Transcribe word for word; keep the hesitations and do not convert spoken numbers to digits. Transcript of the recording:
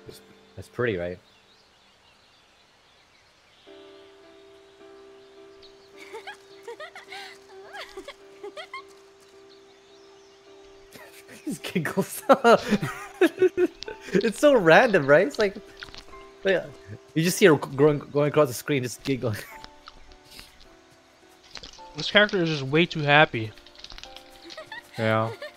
That's pretty, right? These giggles. It's so random, right? It's like, yeah, you just see her going going across the screen, just giggling. This character is just way too happy. Yeah.